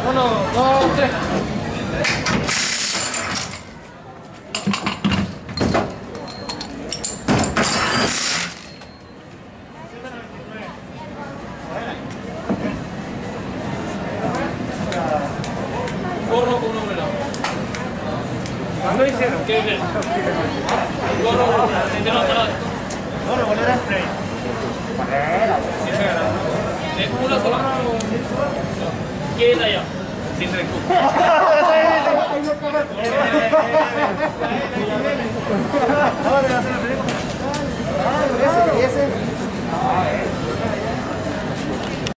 1, 2, 3. Gorro con un hombre. ¿Cuándo hicieron? ¿Qué es? Gorro, bolera spray. Sí, se gana. Es una sola. Queda ya. Sin recursos. Ese.